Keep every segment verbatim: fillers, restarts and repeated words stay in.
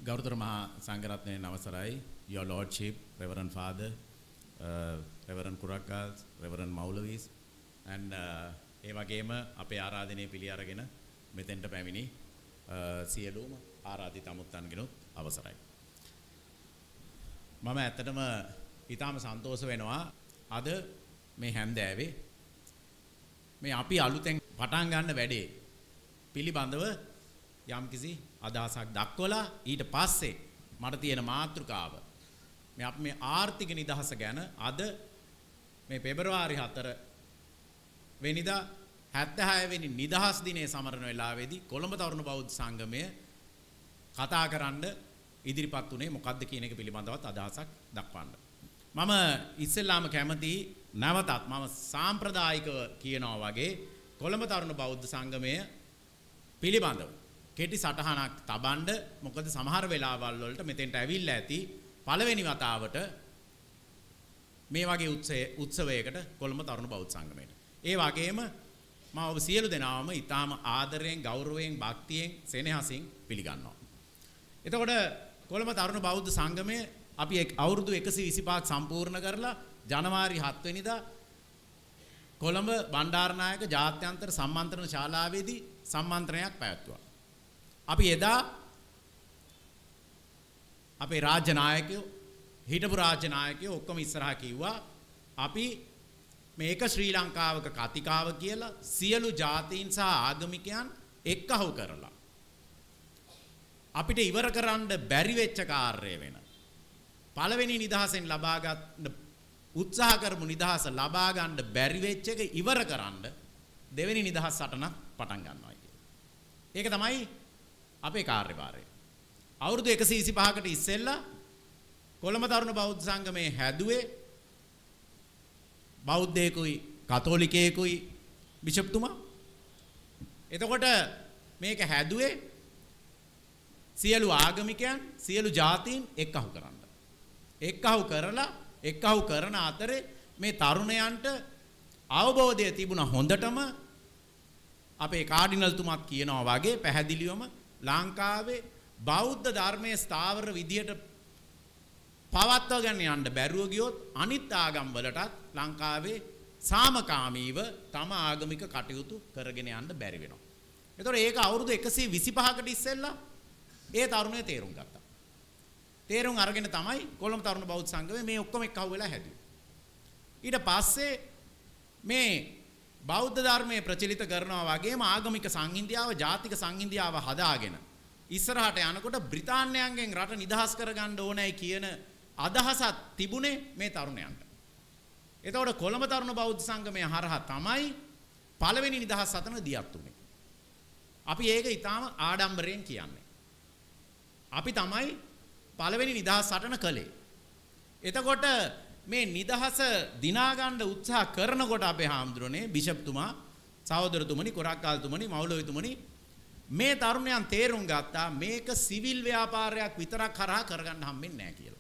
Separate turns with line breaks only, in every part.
ගෞරවතර මහා සංඝරත්නයේ අවසරයි, Your Lordship, Reverend Father, uh, Reverend Kurakas, Reverend Maulavis, and ඒ වගේම අපේ ආරාධනය පිළි අරගෙන මෙතෙන්ට පැමිණි සියලුම ආරාධිත අමුත්තන්ගෙනුත් අවසරයි. මම ඇත්තටම ඊටාම සන්තෝෂ වෙනවා අද මේ හැන්දෑවේ මේ අපි අලුතෙන් පටන් ගන්න වැඩේ පිළිබඳව යම්කිසි අදහසක් දක්වලා ඊට පස්සේ මට තියෙන මාතෘකාව මේ අපි මේ ආර්ථික නිදහස ගැන අද මේ පෙබරවාරි හතර වෙනිදා හැත්තෑ වෙනි නිදහස් දිනයේ සමරන වෙලාවේදී කොළඹ තරුණ බෞද්ධ සංගමය කතා කරන්න ඉදිරිපත් උනේ මොකක්ද කියන එක පිළිබඳවත් අදහසක් දක්වන්න. මම ඉස්සෙල්ලාම කැමති නැවතත් මම සාම්ප්‍රදායිකව කියනවා වගේ කොළඹ තරුණ බෞද්ධ සංගමය පිළිබඳව කෙටි සටහනක් තබන්න. මොකද සමහර වෙලාවල් වලට මෙතෙන්ට ඇවිල්ලා ඇති පළවෙනි වතාවට මේ වගේ උත්සවයකට කොළඹ තරුණ බෞද්ධ සංගමයට. ඒ වගේම මම ඔබ සියලු දෙනාම ඊටාම ආදරයෙන්, ගෞරවයෙන්, භක්තියෙන්, සෙනෙහසින් පිළිගන්නවා. එතකොට කොළඹ තරුණ බෞද්ධ සංගමය අපි අවුරුදු එකසිය විසිපහක් සම්පූර්ණ කරලා ජනවාරි හත වෙනිදා කොළඹ බණ්ඩාරනායක ජාත්‍යන්තර සම්මන්ත්‍රණ ශාලාවේදී සම්මන්ත්‍රණයක් පැවැත්වුවා. අපි එදා අපේ රාජ්‍ය නායකයෝ, හිටපු රාජ්‍ය නායකයෝ ඔක්කොම ඉස්සරහා කිව්වා අපි මේක ශ්‍රී ලංකාවක කතිකාව කියලා සියලු ජාතීන් සහ ආගමිකයන් එක්කහුව කරලා අපිට ඉවර කරන්න බැරි වෙච්ච කාර්යය වෙන පළවෙනි නිදහසෙන් ලබා ගන්න උත්සාහ කරමු නිදහස ලබා ගන්න බැරි වෙච්ච එක ඉවර කරන්න දෙවෙනි නිදහස් සටනක් පටන් ගන්නවා කියන්නේ. ඒක තමයි අපේ කාර්යභාරය. අවුරුදු එකසිය විසිපහකට ඉස්සෙල්ලා කොළඹ තරුණ බෞද්ධ සංගමයේ හැදුවේ බෞද්ධයෙකුයි කතෝලිකයෙකුයි බිෂප්තුමා. එතකොට මේක හැදුවේ සියලු ආගමිකයන්, සියලු ජාතීන් එක්කහු කරන්න. එක්කහු කරලා එක්කහු කරන අතරේ මේ තරුණයන්ට අවබෝධය තිබුණා හොඳටම. අපේ කාඩිනල් තුමත් කියනවා වගේ පැහැදිලිවම ලංකාවේ බෞද්ධ ධර්මයේ ස්ථාවර විදියට පවත්වාගෙන යන්න බැරුව ගියොත් අනිත් ආගම් වලටත් ලංකාවේ සාමකාමීව තම ආගමික කටයුතු කරගෙන යන්න බැරි වෙනවා. ඒතකොට ඒක අවුරුදු එකසිය විසිපහකට ඉස්සෙල්ලා ඒ තරුණය තේරුම් ගත්තා. තේරුම් අරගෙන තමයි කොළඹ තරුණ බෞද්ධ සංගමය මේ ඔක්කොම එක්කහුව වෙලා හැදුවේ. ඊට පස්සේ මේ බෞද්ධ ධර්මයේ ප්‍රචලිත කරනවා වගේම ආගමික සංහිඳියාව, ජාතික සංහිඳියාව හදාගෙන ඉස්සරහට යනකොට බ්‍රිතාන්‍යයන්ගෙන් රට නිදහස් කරගන්න ඕනයි කියන අදහසක් තිබුණේ මේ තරුණයන්ට. එතකොට කොළඹ තරුණ බෞද්ධ සංගමය හරහා තමයි පළවෙනි නිදහස් සටන දියත් උනේ. අපි ඒක ඊටාම ආඩම්බරයෙන් කියන්නේ. අපි තමයි පළවෙනි නිදහස් සටන කළේ. එතකොට මේ නිදහස දිනා ගන්න උත්සාහ කරනකොට අපේ හාමුදුරනේ බිෂප්තුමා, සහෝදරතුමනි, කොරක්කාල්තුමනි, මෞලවිතුමනි මේ තරුණයන් තේරුම් ගත්තා මේක සිවිල් ව්‍යාපාරයක් විතරක් කරා කරගන්න හම්බෙන්නේ නැහැ කියලා.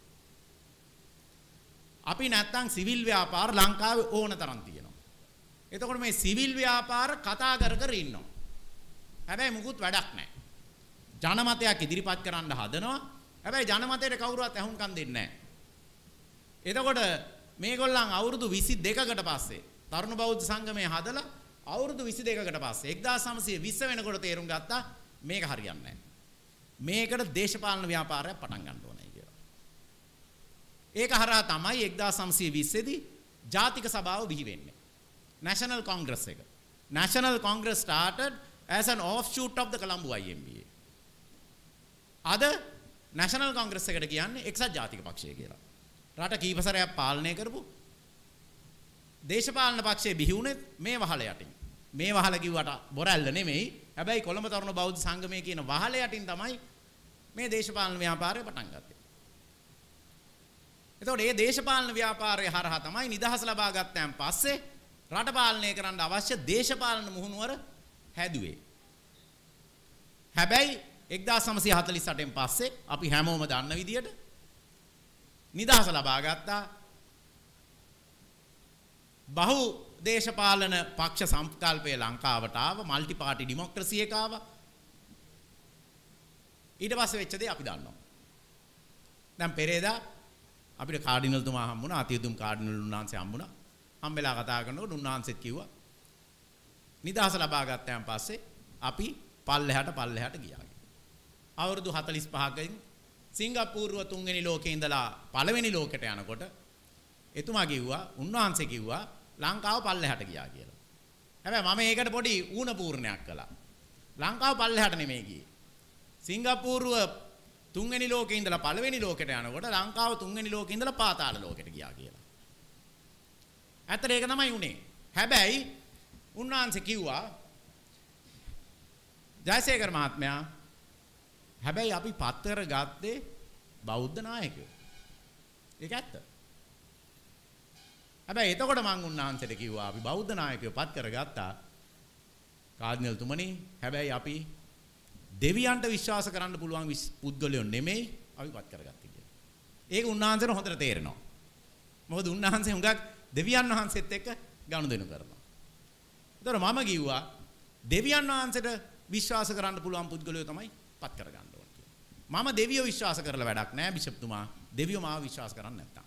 අපි නැත්තම් සිවිල් ව්‍යාපාර ලංකාවේ ඕන තරම් තියෙනවා. එතකොට මේ සිවිල් ව්‍යාපාර කතා කර කර ඉන්නවා. හැබැයි මුකුත් වැඩක් නැහැ. ජනමතයක් ඉදිරිපත් කරන්න හදනවා. හැබැයි ජනමතයට කවුරුවත් ඇහුම්කන් දෙන්නේ නැහැ. එතකොට මේගොල්ලන් අවුරුදු විසි දෙකකට පස්සේ තරුණ බෞද්ධ සංගමය හදලා අවුරුදු විසි දෙකකට පස්සේ එක්දාස් නවසිය විස්ස වෙනකොට තේරුම් ගත්තා මේක හරියන්නේ නැහැ. මේකට දේශපාලන ව්‍යාපාරයක් පටන් ගන්න ඕනේ කියලා. ඒක හරහා තමයි එක්දාස් නවසිය විස්ස දී ජාතික සභාව බිහි වෙන්නේ. National Congress එක. National Congress started as an offshoot of the Colombo I M B A. අද National Congress එකට කියන්නේ එක්සත් ජාතික පක්ෂය කියලා. රට කීප සැරයක් පාලනය කරපු දේශපාලන පක්ෂයේ බිහි වුණේ මේ වහල යටින්. මේ වහල කිව්වට බොරැල්ල නෙමෙයි. හැබැයි කොළඹ තරුණ බෞද්ධ සංගමය කියන වහල යටින් තමයි මේ දේශපාලන ව්‍යාපාරය පටන් ගත්තේ. එතකොට මේ දේශපාලන ව්‍යාපාරය හරහා තමයි නිදහස ලබා ගත්තයන් පස්සේ රට පාලනය කරන්න අවශ්‍ය දේශපාලන මුහුණුවර හැදුවේ. හැබැයි එක්දාස් නවසිය හතළිස් අටෙන් පස්සේ අපි හැමෝම දන්න විදියට නිදහස ලබා ගත්තා. බහු දේශපාලන පක්ෂ සංකල්පය ලංකාවට ආව, මල්ටි පාටි ඩෙමොක්‍රසි එක ආවා. ඊට පස්සේ වෙච්ච දේ අපි දන්නවා. දැන් පෙරේදා අපිට කාඩිනල් තුමා හම්බුණා, අතියුතුම් කාඩිනල් උන්වහන්සේ හම්බුණා. හම්බෙලා කතා කරනකොට උන්වහන්සේත් කිව්වා නිදහස ලබා ගත්තයන් පස්සේ අපි පල්ලෙහාට පල්ලෙහාට ගියා. අවුරුදු හතළිස් පහකින් සිංගප්පූරුව තුන්වෙනි ලෝකේ ඉඳලා පළවෙනි ලෝකෙට යනකොට එතුමා කිව්වා, උන්වහන්සේ කිව්වා ලංකාව පල්ලෙහාට ගියා කියලා. හැබැයි මම ඒකට පොඩි ඌණ පූර්ණයක් කළා. ලංකාව පල්ලෙහාට නෙමෙයි ගියේ. සිංගප්පූරුව තුන්වෙනි ලෝකේ ඉඳලා පළවෙනි ලෝකෙට යනකොට ලංකාව තුන්වෙනි ලෝකේ ඉඳලා පාතාල ලෝකෙට ගියා කියලා. ඇත්තට ඒක තමයි උනේ. හැබැයි උන්වහන්සේ කිව්වා ජයසේකර මහත්මයා හැබැයි අපි පත්තර ගත්තේ බෞද්ධ නායකයෝ. ඒක ඇත්ත. හැබැයි එතකොට මං උන්වහන්සේට කිව්වා අපි බෞද්ධ නායකයෝ පත් කරගත්තා. කාඩිනල් තුමනි හැබැයි අපි දෙවියන්ට විශ්වාස කරන්න පුළුවන් පුද්ගලයෝ නෙමෙයි අපි පත් කරගත්තේ කියලා. ඒක උන්වහන්සේට හොඳට තේරෙනවා. මොකද උන්වහන්සේ හුඟක් දෙවියන් වහන්සේත් එක්ක ගනුදෙනු කරනවා. ඒතර මම කිව්වා දෙවියන් වහන්සේට විශ්වාස කරන්න පුළුවන් පුද්ගලයෝ තමයි පත් කරගන්න ඕනේ කියලා. මම දෙවියෝ විශ්වාස කරලා වැඩක් නැහැ බිෂප්තුමා. දෙවියෝ මාව විශ්වාස කරන්නේ නැත්තම්.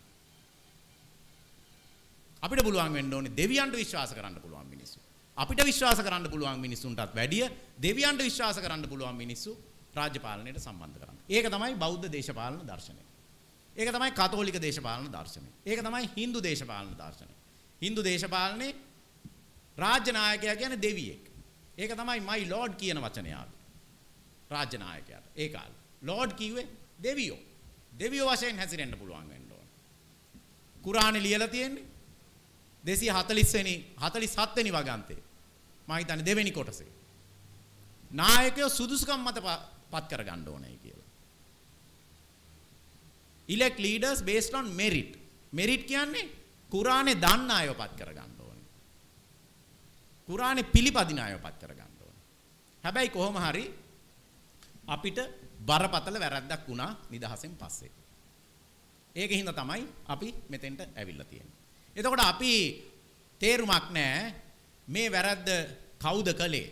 අපිට පුළුවන් වෙන්න ඕනේ දෙවියන්ට විශ්වාස කරන්න පුළුවන් මිනිස්සු. අපිට විශ්වාස කරන්න පුළුවන් මිනිස්සුන්ටත් වැඩිය දෙවියන්ට විශ්වාස කරන්න පුළුවන් මිනිස්සු රාජ්‍ය පාලනයට සම්බන්ධ කරන්න. ඒක තමයි බෞද්ධ දේශපාලන දර්ශනය. ඒක තමයි කතෝලික දේශපාලන දර්ශනය. ඒක තමයි හින්දු දේශපාලන දර්ශනය. හින්දු දේශපාලනේ රාජ්‍ය නායකයා කියන්නේ දෙවියෙක්. ඒක තමයි මයි ලෝඩ් කියන වචනේ ආවේ. රාජ්‍ය නායකයාට. ඒ කාලේ. ලෝඩ් කිව්වේ දෙවියෝ. දෙවියෝ වශයෙන් හැසිරෙන්න පුළුවන් වෙන්න ඕන. කුරානේ ලියලා තියෙන්නේ දෙසිය හතළිස් වෙනි හතළිස් හත් වෙනි වගන්තේ. මම හිතන්නේ දෙවෙනි කොටසේ. නායකයෝ සුදුසුකම් මත පත් කර ගන්න ඕනේ කියලා. elect leaders based on merit. merit කියන්නේ කුරානේ දන්න අයව පත් කර ගන්න ඕනේ. කුරානේ පිළිපදින අයව පත් කර ගන්න ඕනේ. හැබැයි කොහොම හරි අපිට බරපතල වැරද්දක් වුණා නිදහසෙන් පස්සේ. ඒකෙන් හින්දා තමයි අපි මෙතෙන්ට ඇවිල්ලා තියෙන්නේ. එතකොට අපි තේරුමක් නැහැ මේ වැරද්ද කවුද කළේ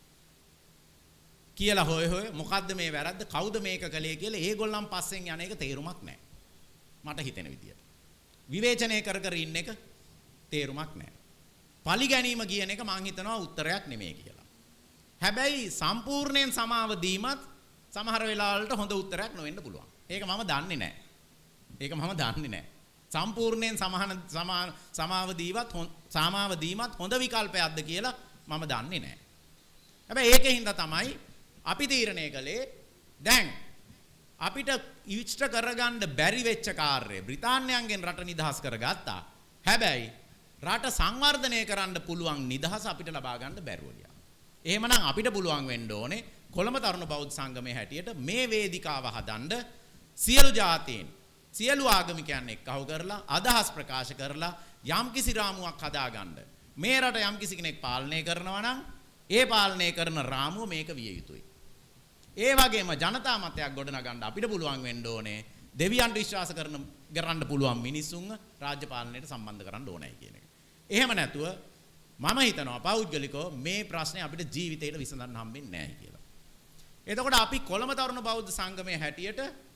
කියලා හොය හොය මොකද්ද මේ වැරද්ද කවුද මේක කළේ කියලා ඒගොල්ලන් පස්සෙන් යන එක තේරුමක් නැහැ. මට හිතෙන විදියට. විවේචනය කර කර ඉන්න එක තේරුමක් නැහැ. පලි ගැනීම කියන එක මං හිතනවා උත්තරයක් නෙමෙයි කියලා. හැබැයි සම්පූර්ණයෙන් සමාව දීමත් සමහර වෙලාවලට හොඳ උත්තරයක් නොවෙන්න පුළුවන්. ඒක මම දන්නේ නැහැ. ඒක මම දන්නේ නැහැ. සම්පූර්ණයෙන් සමාන සමාන සමාව දීවත් සමාව දීමත් හොඳ විකල්පයක්ද කියලා මම දන්නේ නැහැ. හැබැයි ඒකෙන් හින්දා තමයි අපි තීරණය කළේ දැන් අපිට ඉෂ්ට කරගන්න බැරි වෙච්ච කාර්යය බ්‍රිතාන්‍යයන්ගෙන් රට නිදහස් කරගත්තා. හැබැයි රට සංවර්ධනය කරන්න පුළුවන් නිදහස අපිට ලබා ගන්න බැරුව ගියා. එහෙමනම් අපිට පුළුවන් වෙන්න ඕනේ කොළඹ තරුණ බෞද්ධ සංගමයේ හැටියට මේ වේදිකාව හදන්න සියලු ජාතීන් සියලු ආගමිකයන් එක්කව කරලා අදහස් ප්‍රකාශ කරලා යම්කිසි රාමුවක් හදාගන්න. මේ රට යම්කිසි කෙනෙක් පාලනය කරනවා නම් ඒ පාලනය කරන රාමුව මේක විය යුතුයි. ඒ වගේම ජනතා මතයක් ගොඩනගන්න අපිට පුළුවන් වෙන්න ඕනේ දෙවියන්ට විශ්වාස කරන කරන්න පුළුවන් මිනිසුන්ව රාජ්‍ය පාලනයට සම්බන්ධ කරන්න ඕනේ කියන එක. එහෙම නැතුව මම හිතනවා පෞද්ගලිකව මේ ප්‍රශ්නේ අපිට ජීවිතේට විසඳන්න හම්බෙන්නේ නැහැ කියලා. එතකොට අපි කොළඹ තරුණ බෞද්ධ සංගමයේ හැටියට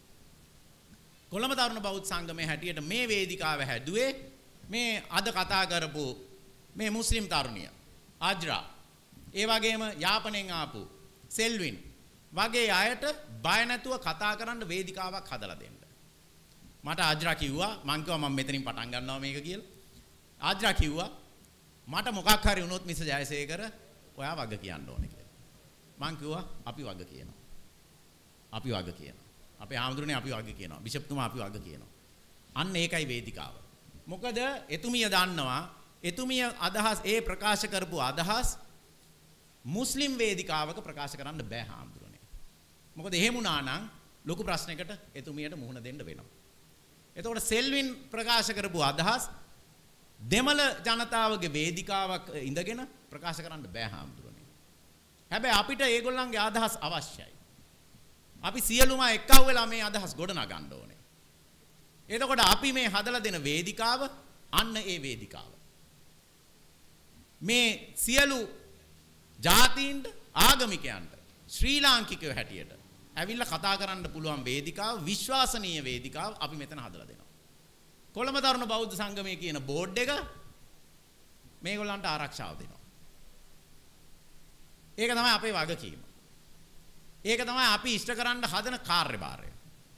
කොළඹ තරුණ බෞද්ධ සංගමයේ හැටියට මේ වේදිකාව හැදුවේ මේ අද කතා කරපු මේ මුස්ලිම් තරුණිය ආජ්රා ඒ වගේම යාපනයෙන් ආපු සෙල්වින් වගේ අයට බය නැතුව කතා කරන්න වේදිකාවක් හදලා දෙන්න. මට ආජ්‍රා කිව්වා මං කිව්වා මම මෙතනින් පටන් ගන්නවා මේක කියලා. ආජ්‍රා කිව්වා මට මොකක් හරි වුණොත් මිස් ජයසේකර ඔයා වග කියන්න ඕනේ කියලා. මං කිව්වා අපි වග කියනවා. අපි වග කියනවා. අපේ ආමඳුරනේ අපි වග කියනවා. බිෂප්තුමා අපි වග කියනවා. අන්න ඒකයි වේදිකාව. මොකද එතුමිය දන්නවා එතුමිය අදහස් ඒ ප්‍රකාශ කරපු අදහස් මුස්ලිම් වේදිකාවක ප්‍රකාශ කරන්න බෑ ආමඳුරනේ. මොකද එහෙම වුණා නම් ලොකු ප්‍රශ්නයකට එතුමියට මුහුණ දෙන්න වෙනවා. එතකොට සෙල්වින් ප්‍රකාශ කරපු අදහස් දෙමළ ජනතාවගේ වේදිකාවක් ඉඳගෙන ප්‍රකාශ කරන්න බෑ ආමඳුරනේ. හැබැයි අපිට ඒගොල්ලන්ගේ අදහස් අවශ්‍යයි. අපි සියලුම එක්කව වෙලා මේ අදහස් ගොඩනගන්න ඕනේ. එතකොට අපි මේ හදලා දෙන වේදිකාව අන්න ඒ වේදිකාව. මේ සියලු ජාතීන්ට ආගමිකයන්ට ශ්‍රී ලාංකිකයෝ හැටියට ඇවිල්ලා කතා කරන්න පුළුවන් වේදිකාව, විශ්වාසනීය වේදිකාව අපි මෙතන හදලා දෙනවා. කොළඹ තරුණ බෞද්ධ සංගමයේ කියන බෝඩ් එක මේගොල්ලන්ට ආරක්ෂාව දෙනවා. ඒක තමයි අපේ වගකීම. ඒක තමයි අපි ඉෂ්ට කරන්න හදන කාර්යභාරය.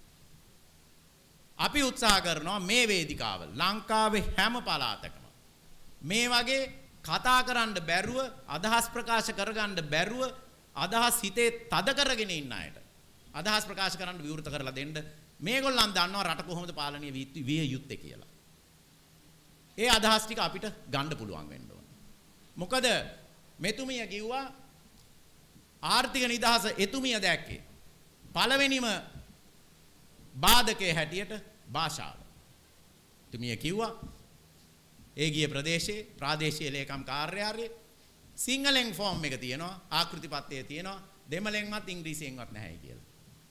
අපි උත්සාහ කරනවා මේ වේදිකාව ලංකාවේ හැම පළාතකම මේ වගේ කතා කරන්න බැරුව, අදහස් ප්‍රකාශ කරගන්න බැරුව, අදහස් හිතේ තද කරගෙන ඉන්න අයට අදහස් ප්‍රකාශ කරන්න විවෘත කරලා දෙන්න. මේගොල්ලන් දන්නවා රට කොහොමද පාලනය විය යුත්තේ කියලා. ඒ අදහස් ටික අපිට ගන්න පුළුවන් වෙන්න ඕන. මොකද මෙතුමිය කිව්වා ආර්ථික නිදහස එතුමිය දැක්කේ පළවෙනිම බාධකයේ හැටියට භාෂාව. එතුමිය කිව්වා ඒ ගිය ප්‍රදේශයේ ප්‍රාදේශීය ලේකම් කාර්යාලයේ සිංහලෙන් ෆෝම් එක තියෙනවා, ආකෘති පත්‍රය තියෙනවා, දෙමළෙන්වත් ඉංග්‍රීසියෙන්වත් නැහැ කියලා.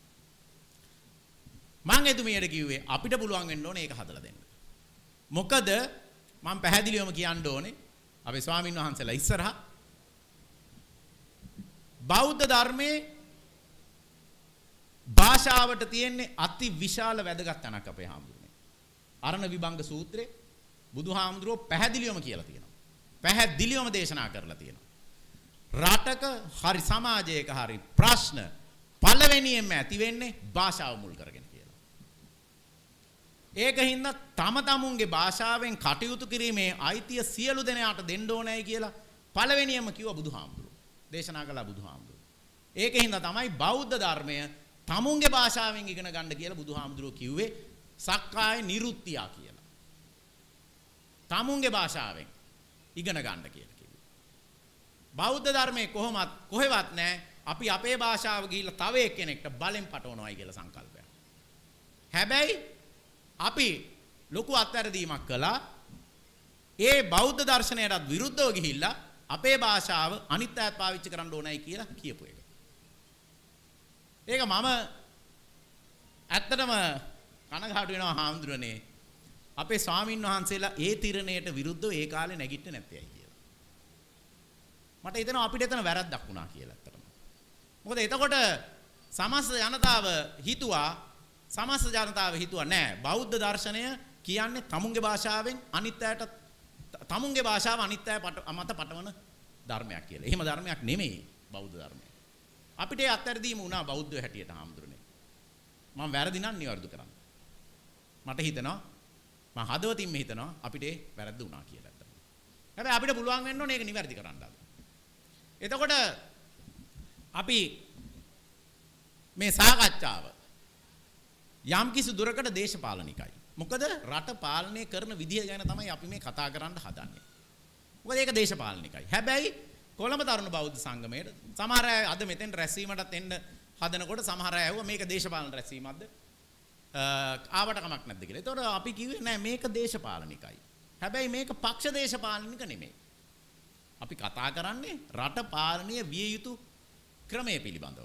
මම එතුමියට කිව්වේ අපිට පුළුවන් වෙන්න ඕනේ ඒක හදලා දෙන්න. මොකද මම පැහැදිලිවම කියන්න ඕනේ අපේ ස්වාමින් වහන්සේලා ඉස්සරහා බෞද්ධ ධර්මයේ භාෂාවට තියෙන්නේ අති විශාල වැදගත් තැනක් අපේ හාමුදුරනේ. අරණ විභංග සූත්‍රයේ බුදුහාමුදුරුවෝ පැහැදිලිවම කියලා තියෙනවා. පැහැදිලිවම දේශනා කරලා තියෙනවා. රටක හරි සමාජයක හරි ප්‍රශ්න පළවෙනියෙන්ම ඇති වෙන්නේ භාෂාව මුල් කරගෙන කියලා. ඒකින්ද තම තමුන්ගේ භාෂාවෙන් කටයුතු කිරීමේ අයිතිය සියලු දෙනාට දෙන්න ඕනයි කියලා පළවෙනියෙන්ම කිව්වා බුදුහාමුදුරුවෝ. දේශනා කළා බුදුහාමුදුරුවෝ. ඒකින්ද තමයි බෞද්ධ ධර්මය තමුන්ගේ භාෂාවෙන් ඉගෙන ගන්න කියලා බුදුහාමුදුරුවෝ කිව්වේ සක්කාය නිරුත්තිය කියලා. තමුන්ගේ භාෂාවෙන් ඉගෙන ගන්න කියලා කිව්වේ. බෞද්ධ ධර්මයේ කොහොමත් කොහෙවත් නැහැ අපි අපේ භාෂාව ගිහිල්ලා තව එක්කෙනෙක්ට බලෙන් පටවනවායි කියලා සංකල්පයක්. හැබැයි අපි ලොකු අත්හැරදීමක් කළා. ඒ බෞද්ධ දර්ශනයටත් විරුද්ධව ගිහිල්ලා අපේ භාෂාව අනිත් අයත් පාවිච්චි කරන්න ඕනයි කියලා කියපු එක. ඒක මම ඇත්තටම කනගාටු වෙනවා හාමුදුරනේ. අපේ ස්වාමින් වහන්සේලා ඒ තිරණයට විරුද්ධව ඒ කාලේ නැගිටින්නේ නැත්තේයි කියලා. මට හිතෙනවා අපිට එතන වැරද්දක් වුණා කියලා ඇත්තටම. මොකද එතකොට සමස්ත ජනතාව හිතුවා සමස්ත ජනතාව හිතුවා නෑ බෞද්ධ දර්ශනය කියන්නේ තමුන්ගේ භාෂාවෙන් අනිත් අයට තමුන්ගේ භාෂාව අනිත් අය මත පටවන ධර්මයක් කියලා. එහෙම ධර්මයක් නෙමෙයි බෞද්ධ ධර්මය. අපිට ඒ අත්හැරදීම වුණා බෞද්ධ හැටියට හාමුදුරනේ. මම වැරදි නම් නිවැරදි කරන්න. මට හිතෙනවා මම හදවතින්ම හිතනවා අපිට ඒ වැරද්ද වුණා කියලා. හැබැයි අපිට පුළුවන් වෙන්න ඕනේ ඒක නිවැරදි කරන්න. එතකොට අපි මේ සාකච්ඡාව යම් කිසි දුරකට දේශපාලනිකයි. මොකද රට පාලනය කරන විදිය ගැන තමයි අපි මේ කතා කරන්න හදන්නේ. මොකද ඒක දේශපාලනිකයි. හැබැයි කොළඹ තරුණ බෞද්ධ සංගමයේ සමහර අය අද මෙතෙන් රැස්වීමටත් එන්න හදනකොට සමහර අය ඇහුවා මේක දේශපාලන රැස්වීමක්ද? ආවට කමක් නැද්ද කියලා. ඒතකොට අපි කිව්වේ නෑ මේක දේශපාලනිකයි. හැබැයි මේක පක්ෂ දේශපාලනික නෙමෙයි. අපි කතා කරන්නේ රට පාලනය විය යුතු ක්‍රමය පිළිබඳව.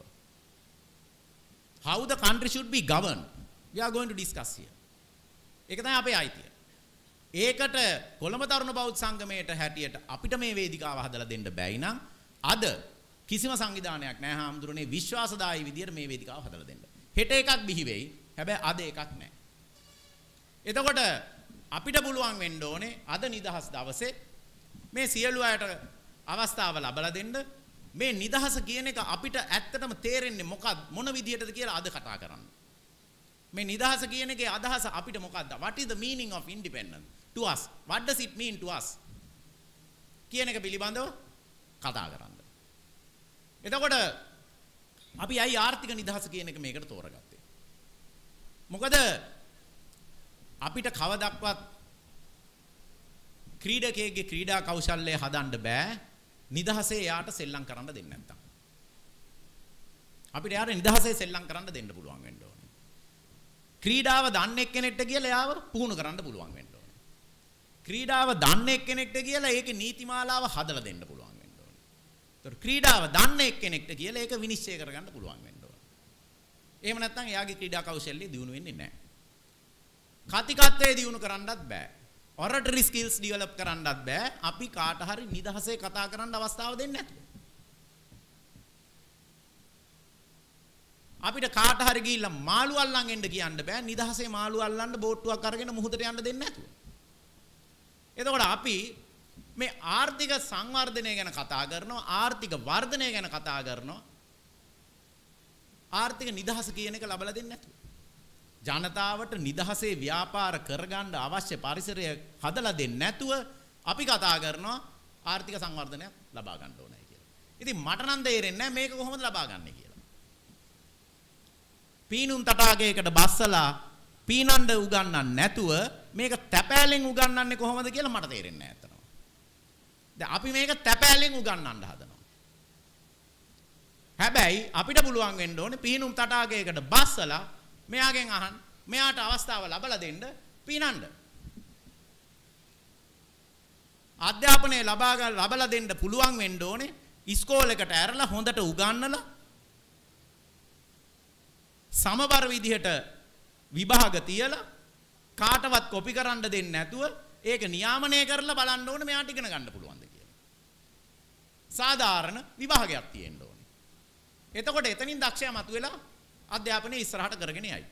How the country should be governed. We are going to discuss here. ඒක තමයි අපේ අයිතිය. ඒකට කොළඹ තරුණ බෞද්ධ සංගමයට හැටියට අපිට මේ වේදිකාව හදලා දෙන්න බැයි නම් අද කිසිම සංවිධානයක් නැහැ හාමුදුරනේ විශ්වාසදායී විදියට මේ වේදිකාව හදලා දෙන්න. හෙට එකක් බිහි වෙයි. හැබැයි අද එකක් නැහැ. එතකොට අපිට පුළුවන් වෙන්න ඕනේ අද නිදහස් දවසේ මේ සියලු අයට අවස්ථාව ලබා දෙන්න. මේ නිදහස කියන එක අපිට ඇත්තටම තේරෙන්නේ මොකක්ද මොන විදියටද කියලා අද කතා කරන්න. මේ නිදහස කියන එකේ අදහස අපිට මොකක්ද? What is the meaning of independence to us? What does it mean to us? කියන එක පිළිබඳව කතා කරන්න. එතකොට අපි අයි ආර්ථික නිදහස කියන එක මේකට තෝරගත්තේ. මොකද අපිට කවදක්වත් ක්‍රීඩකයෙක්ගේ ක්‍රීඩා කෞශල්‍යය හදන්න බෑ නිදහසේ යාට සෙල්ලම් කරන්න දෙන්නේ නැත්තම්. අපිට යාට නිදහසේ සෙල්ලම් කරන්න දෙන්න පුළුවන් වෙන්න ඕනේ. ක්‍රීඩාව දන්නේ කෙනෙක්ට කියලා යාව පුහුණු කරන්න පුළුවන් වෙන්න ඕනේ. ක්‍රීඩාව දන්නේ කෙනෙක්ට කියලා ඒකේ නීතිමාලාව හදලා දෙන්න පුළුවන් වෙන්න ඕනේ. ඒතර ක්‍රීඩාව දන්නේ කෙනෙක්ට කියලා ඒක විනිශ්චය කරගන්න පුළුවන් වෙන්න ඕනේ. එහෙම නැත්නම් එයාගේ ක්‍රීඩා කෞශල්‍ය දියුණු වෙන්නේ නැහැ. කතිකත්වයේ දියුණු කරන්නත් බෑ. oratory skills develop කරන්නත් බෑ. අපි කාට හරි නිදහසේ කතා කරන්න අවස්ථාව දෙන්නේ නැතුව. අපිට කාට හරි ගිහිල්ලා මාළු අල්ලන් එන්න කියන්න බෑ. නිදහසේ මාළු අල්ලන්න බෝට්ටුවක් අරගෙන මුහුදට යන්න දෙන්නේ නැතුව. එතකොට අපි මේ ආර්ථික සංවර්ධනය ගැන කතා කරනවා, ආර්ථික වර්ධනය ගැන කතා කරනවා. ආර්ථික නිදහස කියන එක ලබලා දෙන්නේ නැතුව. ජනතාවට නිදහසේ ව්‍යාපාර කරගන්න අවශ්‍ය පරිසරය හදලා දෙන්නේ නැතුව අපි කතා කරනවා ආර්ථික සංවර්ධනයක් ලබා ගන්න ඕනේ කියලා. ඉතින් මට නම් තේරෙන්නේ නැහැ මේක කොහොමද ලබා ගන්නෙ කියලා. පීනුම් තටාකයකට බස්සලා පීනන්න උගන්නන්න නැතුව මේක තැපෑලෙන් උගන්නන්නේ කොහොමද කියලා මට තේරෙන්නේ නැහැ අතන. දැන් අපි මේක තැපෑලෙන් උගන්නන්න හදනවා. හැබැයි අපිට පුළුවන් වෙන්න ඕනේ පීනුම් තටාකයකට බස්සලා මෙයාගෙන් අහන්න මෙයාට අවස්ථාව ලබා දෙන්න පීනන්න. අධ්‍යාපනය ලබා ගන්න ලබා දෙන්න පුළුවන් වෙන්න ඕනේ ඉස්කෝලේකට ඇරලා හොඳට උගන්නලා සමබර විදිහට විභාග තියලා කාටවත් කොපි කරන්න දෙන්නේ නැතුව ඒක නියාමනය කරලා බලන්න ඕනේ මෙයාට ඉගෙන ගන්න පුළුවන්ද කියලා. සාධාරණ විභාගයක් තියෙන්න ඕනේ. එතකොට එතනින් දක්ෂයා මතුවෙලා අධ්‍යාපනය ඉස්සරහට කරගෙන යයි.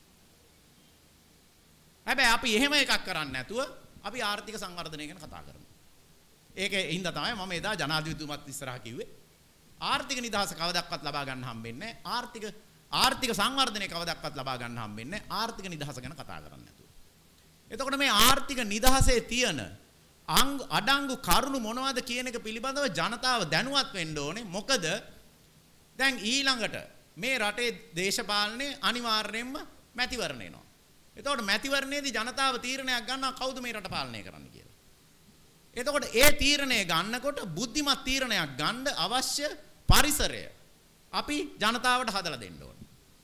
හැබැයි අපි එහෙම එකක් කරන්නේ නැතුව අපි ආර්ථික සංවර්ධනය ගැන කතා කරමු. ඒකේ හින්දා තමයි මම එදා ජනාධිපතිතුමත් ඉස්සරහ කිව්වේ ආර්ථික නිදහස කවදාවත් ලබා ගන්න හම්බෙන්නේ නැහැ. ආර්ථික ආර්ථික සංවර්ධනය කවදාවත් ලබා ගන්න හම්බෙන්නේ නැහැ. ආර්ථික නිදහස ගැන කතා කරන්නේ නැතුව. එතකොට මේ ආර්ථික නිදහසේ තියෙන අඩංගු කරුණු මොනවද කියන එක පිළිබඳව ජනතාව දැනුවත් වෙන්න ඕනේ. මොකද දැන් ඊළඟට මේ රටේ දේශපාලනේ අනිවාර්යයෙන්ම මැතිවරණ එනවා. එතකොට මැතිවරණයේදී ජනතාව තීරණයක් ගන්නවා කවුද මේ රට පාලනය කරන්න කියලා. එතකොට ඒ තීරණය ගන්නකොට බුද්ධිමත් තීරණයක් ගන්න අවශ්‍ය පරිසරය අපි ජනතාවට හදලා දෙන්න ඕනේ.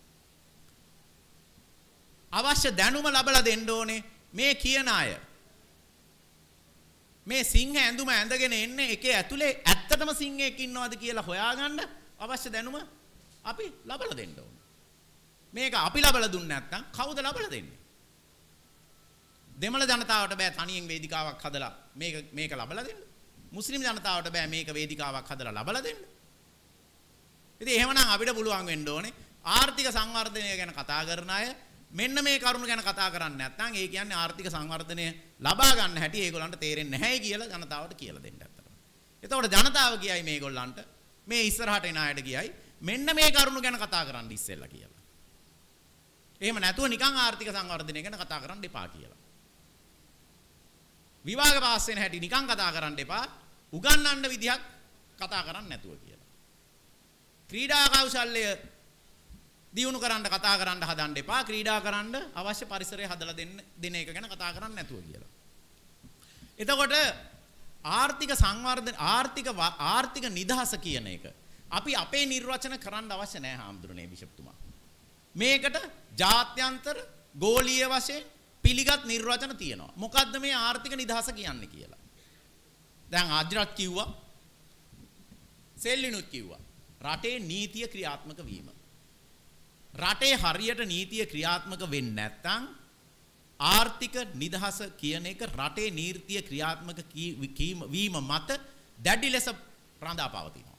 අවශ්‍ය දැනුම ලබලා දෙන්න ඕනේ මේ කියන අය. මේ සිංහ ඇඳුම ඇඳගෙන එන්නේ එකේ ඇතුලේ ඇත්තටම සිංහෙක් ඉන්නවද කියලා හොයාගන්න අවශ්‍ය දැනුම අපි ලබලා දෙන්න ඕනේ. මේක අපි ලබලා දුන්නේ නැත්නම් කවුද ලබලා දෙන්නේ? දෙමළ ජනතාවට බෑ තනියෙන් වේදිකාවක් හදලා මේක මේක ලබලා දෙන්න. මුස්ලිම් ජනතාවට බෑ මේක වේදිකාවක් හදලා ලබලා දෙන්න. ඉතින් එහෙමනම් අපිට පුළුවන් වෙන්න ඕනේ ආර්ථික සංවර්ධනය ගැන කතා කරන අය මෙන්න මේ කරුණු ගැන කතා කරන්නේ නැත්නම් ඒ කියන්නේ ආර්ථික සංවර්ධනය ලබා ගන්න හැටි ඒගොල්ලන්ට තේරෙන්නේ නැහැ කියලා ජනතාවට කියලා දෙන්න ඇත්තට. එතකොට ජනතාව කියයි මේගොල්ලන්ට මේ ඉස්සරහට එන අයට කියයි මෙන්න මේ කරුණු ගැන කතා කරන්න ඉස්සෙල්ලා කියලා. එහෙම නැතුව නිකන් ආර්ථික සංවර්ධනය ගැන කතා කරන්න එපා කියලා. විවාහ පාස් වෙන හැටි නිකන් කතා කරන්න එපා. උගන්වන්න විදිහක් කතා කරන්න නැතුව කියලා. ක්‍රීඩා කෞශල්‍ය දියුණු කරන්න කතා කරන්න හදන්න එපා. ක්‍රීඩා කරන්න අවශ්‍ය පරිසරය හදලා දෙන්න දෙන එක ගැන කතා කරන්න නැතුව කියලා. එතකොට ආර්ථික සංවර්ධන ආර්ථික ආර්ථික නිදහස කියන එක අපි අපේ නිර්වචන කරන්න අවශ්‍ය නැහැ හාමුදුරනේ බිෂප්තුමා. මේකට ජාත්‍යන්තර ගෝලීය වශයෙන් පිළිගත් නිර්වචන තියෙනවා. මොකද්ද මේ ආර්ථික නිදහස කියන්නේ කියලා. දැන් අජ්රත් කිව්වා සෙල්ලිනුත් කිව්වා රටේ නීතිය ක්‍රියාත්මක වීම. රටේ හරියට නීතිය ක්‍රියාත්මක වෙන්නේ නැත්නම් ආර්ථික නිදහස කියන එක රටේ නීතිය ක්‍රියාත්මක වීම මත දැඩි ලෙස රඳා පවතිනවා.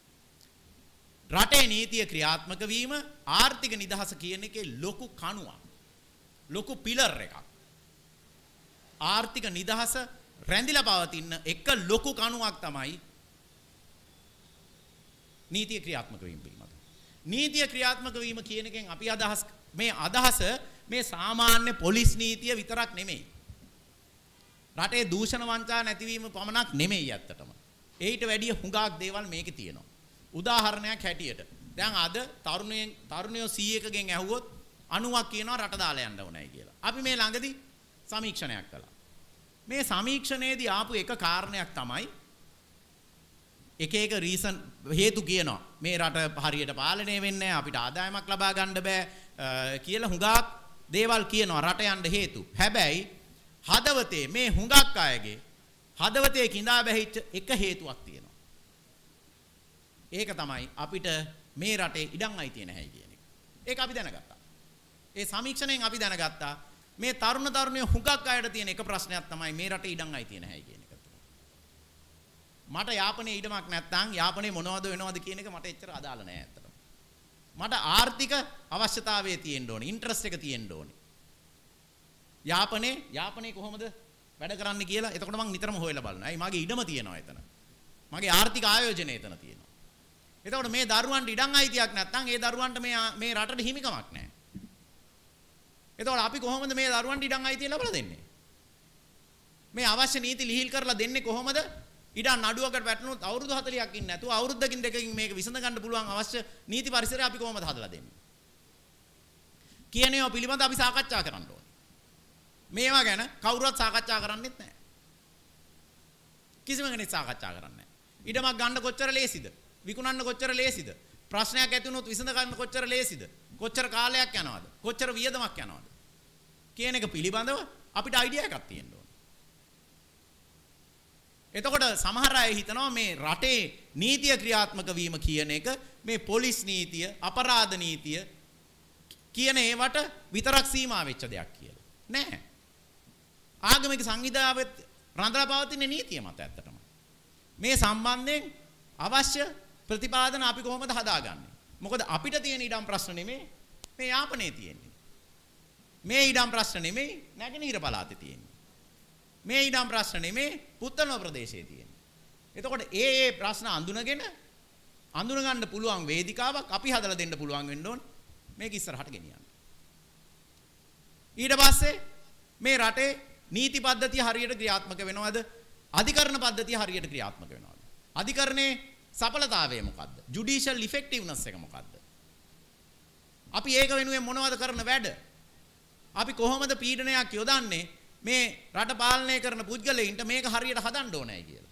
රටේ නීතිය ක්‍රියාත්මක වීම ආර්ථික නිදහස කියන එකේ ලොකු කණුවක්. ලොකු පිලර් එකක්. ආර්ථික නිදහස රැඳිලා පවතින එක ලොකු කණුවක් තමයි නීතිය ක්‍රියාත්මක වීම පිළිබඳ. නීතිය ක්‍රියාත්මක වීම කියන එකෙන් අපි අදහස් මේ අදහස මේ සාමාන්‍ය පොලිස් නීතිය විතරක් නෙමෙයි. රටේ දූෂණ වංචා නැතිවීම පමණක් නෙමෙයි ඇත්තටම. ඒිට වැඩිය හුඟක් දේවල් මේකේ තියෙනවා. උදාහරණයක් හැටියට දැන් අද තරුණයන් තරුණයෝ සීයකගෙන් ඇහුවොත් අනූවක් කියනවා රට දාලා යන්න ඕනයි කියලා. අපි මේ ළඟදී සමීක්ෂණයක් කළා. මේ සමීක්ෂණයේදී ආපු එක කාරණයක් තමයි එක එක රීසන් හේතු කියනවා. මේ රට හරියට පාලනය වෙන්නේ නැහැ, අපිට ආදායමක් ලබා ගන්න බෑ කියලා හුඟක් දේවල් කියනවා රට යන්න හේතු. හැබැයි හදවතේ මේ හුඟක් අයගේ හදවතේ කිඳා බැහිච්ච එක හේතුවක් තියෙනවා. ඒක තමයි අපිට මේ රටේ ඉඩම් අයිතිය නැහැ කියන එක. ඒක අපි දැනගත්තා. ඒ සමීක්ෂණයෙන් අපි දැනගත්තා මේ තරුණ තරුණියෝ හුඟක් අයට තියෙන එක ප්‍රශ්නයක් තමයි මේ රටේ ඉඩම් අයිතිය නැහැ කියන එක. මට යාපනයේ ඉඩමක් නැත්නම් යාපනයේ මොනවද වෙනවද කියන එක මට එච්චර අදාළ නැහැ ඇත්තටම. මට ආර්ථික අවශ්‍යතාවයේ තියෙන්න ඕනේ. ඉන්ටරෙස්ට් එක තියෙන්න ඕනේ. යාපනයේ යාපනයේ කොහොමද වැඩ කරන්න කියලා එතකොට මම නිතරම හොයලා බලනවා. ඇයි මගේ ඉඩම තියෙනවා එතන. මගේ ආර්ථික ආයෝජනය එතන තියෙනවා. එතකොට මේ දරුවන්ට ඉඩම් අයිතියක් නැත්නම් ඒ දරුවන්ට මේ මේ රටට හිමිකමක් නැහැ. එතකොට අපි කොහොමද මේ දරුවන්ට ඉඩම් අයිතිය ලබා දෙන්නේ? මේ අවශ්‍ය නීති ලිහිල් කරලා දෙන්නේ කොහොමද? ඉඩම් නඩුවකට වැටුණොත් අවුරුදු හතලිහක් ඉන්නේ නැතුව අවුරුද්දකින් දෙකකින් මේක විසඳ ගන්න පුළුවන් අවශ්‍ය නීති පරිසරය අපි කොහොමද හදලා දෙන්නේ? කියන ඒවා පිළිබඳව අපි සාකච්ඡා කරන්න ඕනේ. මේවා ගැන කවුරුවත් සාකච්ඡා කරන්නේත් නැහැ. කිසිම කෙනෙක් සාකච්ඡා කරන්නේ නැහැ. ඉඩමක් ගන්න කොච්චර ලේසිද? විකුණන්න කොච්චර ලේසිද? ප්‍රශ්නයක් ඇති වුණොත් විසඳ ගන්න කොච්චර ලේසිද? කොච්චර කාලයක් යනවද? කොච්චර වියදමක් යනවද? කියන එක පිළිබඳව අපිට අයිඩියා එකක් තියෙන්න ඕනේ. එතකොට සමහර අය හිතනවා මේ රටේ නීතිය ක්‍රියාත්මක වීම කියන එක මේ පොලිස් නීතිය, අපරාධ නීතිය කියන ඒවට විතරක් සීමා වෙච්ච දෙයක් කියලා. නෑ. ආගමික සංවිධානයත් රඳලා පවතින නීතිය මත ඇත්තටම. මේ සම්බන්ධයෙන් අවශ්‍ය ප්‍රතිපාදන අපි කොහොමද හදාගන්නේ? මොකද අපිට තියෙන ඉඩම් ප්‍රශ්න නෙමෙයි මේ යාපනයේ තියෙන්නේ. මේ ඉඩම් ප්‍රශ්න නෙමෙයි නැගෙනහිර පළාතේ තියෙන්නේ. මේ ඉඩම් ප්‍රශ්න නෙමෙයි පුත්තලම ප්‍රදේශයේ තියෙන්නේ. එතකොට ඒ ඒ ප්‍රශ්න අඳුනගෙන අඳුන ගන්න පුළුවන් වේදිකාවක් අපි හදලා දෙන්න පුළුවන් වෙන්න ඕනේ. මේක ඉස්සරහට ගෙනියන්න. ඊට පස්සේ මේ රටේ නීති පද්ධතිය හරියට ක්‍රියාත්මක වෙනවද? අධිකරණ පද්ධතිය හරියට ක්‍රියාත්මක වෙනවද? අධිකරණයේ සඵලතාවය මොකද්ද? ජුඩිෂල් ඉෆෙක්ටිව්නස් එක මොකද්ද? අපි ඒක වෙනුවෙන් මොනවද කරන වැඩ? අපි කොහොමද පීඩනයක් යොදන්නේ මේ රට පාලනය කරන පුද්ගලයින්ට මේක හරියට හදන්න ඕනේ කියලා.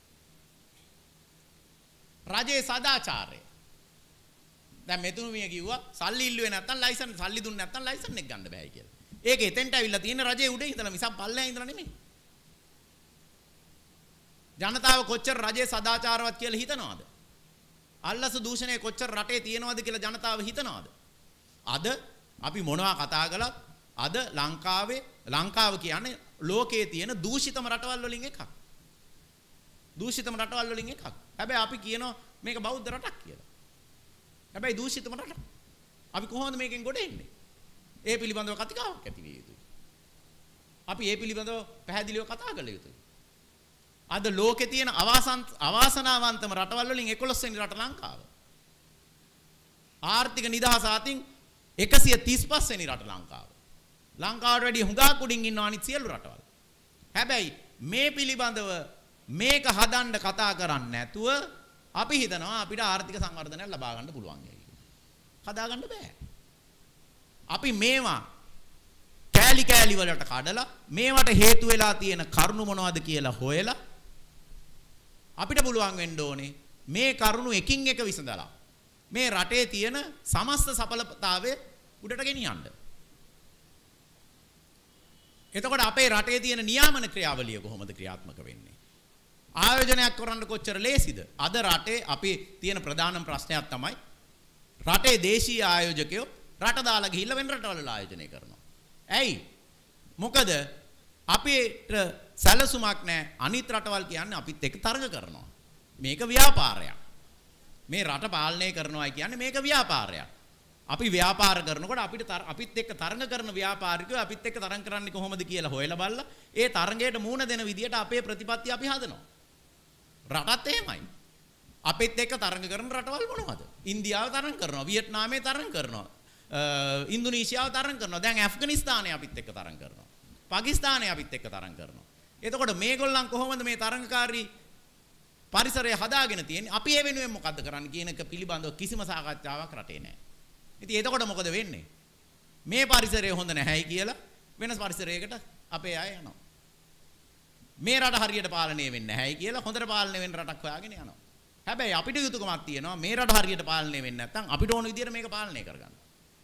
රජයේ සදාචාරය. දැන් මෙතුණුමිය කිව්වා සල්ලි ඉල්ලුවේ නැත්තම් ලයිසන් සල්ලි දුන්නේ නැත්තම් ලයිසන් එක ගන්න බෑ කියලා. ඒක එතෙන්ට ඇවිල්ලා තියෙන රජයේ උඩේ ඉඳලා මිසක් පල්ලෙහා ඉඳලා නෙමෙයි. ජනතාව කොච්චර රජයේ සදාචාරවත් කියලා හිතනවද? අල්ලස දූෂණය කොච්චර රටේ තියෙනවද කියලා ජනතාව හිතනවද? අද අපි මොනවා කතා කළත් අද ලංකාවේ ලංකාව කියන්නේ ලෝකයේ තියෙන දූෂිතම රටවල් වලින් එකක්. දූෂිතම රටවල් වලින් එකක්. හැබැයි අපි කියනවා මේක බෞද්ධ රටක් කියලා. හැබැයි දූෂිතම රටක්. අපි කොහොමද මේකෙන් ගොඩ එන්නේ? ඒ පිළිබඳව කතිකාවක් ඇති විය යුතුයි. අපි ඒ පිළිබඳව පැහැදිලිව කතා කළ යුතුයි. අද ලෝකේ තියෙන අවාසන් අවාසනාවන්තම රටවල් වලින් එකොළොස් වෙනි රට ලංකාව. ආර්ථික නිදහස අතින් එකසිය තිස් පහ වෙනි රට ලංකාව. ලංකාවට වැඩිය හුඟක් උඩින් ඉන්නවා අනිත් සියලු රටවල්. හැබැයි මේ පිළිබඳව මේක හදන්න කතා කරන්නේ නැතුව අපි හිතනවා අපිට ආර්ථික සංවර්ධනයක් ලබා ගන්න පුළුවන් කියලා. හදා ගන්න බෑ. අපි මේවා කෑලි කෑලි වලට කඩලා මේවට හේතු වෙලා තියෙන කරුණු මොනවද කියලා හොයලා අපිට පුළුවන් වෙන්න ඕනේ මේ කරුණු එකින් එක විසඳලා මේ රටේ තියෙන සමස්ත සඵලතාවය උඩට ගෙනියන්න. එතකොට අපේ රටේ තියෙන නියාමන ක්‍රියාවලිය කොහොමද ක්‍රියාත්මක වෙන්නේ? ආයෝජනයක් කරන්න කොච්චර ලේසිද? අද රටේ අපි තියෙන ප්‍රධානම ප්‍රශ්නයක් තමයි රටේ දේශීය ආයෝජකයෝ රට දාලා ගිහිල්ලා වෙන රටවල ආයෝජනය කරනවා. ඇයි? මොකද අපිට සැලසුමක් නැහැ. අනිත් රටවල් කියන්නේ අපිත් එක්ක තරඟ කරනවා. මේක ව්‍යාපාරයක්. මේ රට පාලනය කරනවා කියන්නේ මේක ව්‍යාපාරයක්. අපි ව්‍යාපාර කරනකොට අපිට අපිත් එක්ක තරඟ කරන ව්‍යාපාරිකයෝ අපිත් එක්ක තරඟ කරන්නේ කොහොමද කියලා හොයලා බලලා ඒ තරඟයට මූණ දෙන විදියට අපේ ප්‍රතිපත්ති අපි හදනවා. රටත් එහෙමයි. අපිත් එක්ක තරඟ කරන රටවල් මොනවද? ඉන්දියාව තරඟ කරනවා, වියට්නාමයේ තරඟ කරනවා, ඉන්දුනීසියාව තරඟ කරනවා. දැන් ඇෆ්ගනිස්තානයේ අපිත් එක්ක තරඟ කරනවා. පාකිස්තානයේ අපිත් එක්ක තරඟ කරනවා. එතකොට මේගොල්ලන් කොහොමද මේ තරඟකාරී පරිසරය හදාගෙන තියෙන්නේ? අපි ඒ වෙනුවෙන් මොකද්ද කරන්න කියන එක පිළිබඳව කිසිම සාකච්ඡාවක් රටේ නැහැ. ඉතින් එතකොට මොකද වෙන්නේ? මේ පරිසරය හොඳ නැහැයි කියලා වෙනස් පරිසරයකට අපේ අය යනවා. මේ රට හරියට පාලනය වෙන්නේ නැහැයි කියලා හොඳට පාලනය වෙන රටක් හොයාගෙන යනවා. හැබැයි අපිට යුතුයකමක් තියෙනවා මේ රට හරියට පාලනය වෙන්නේ නැත්නම් අපිට ඕන විදියට මේක පාලනය කරගන්න.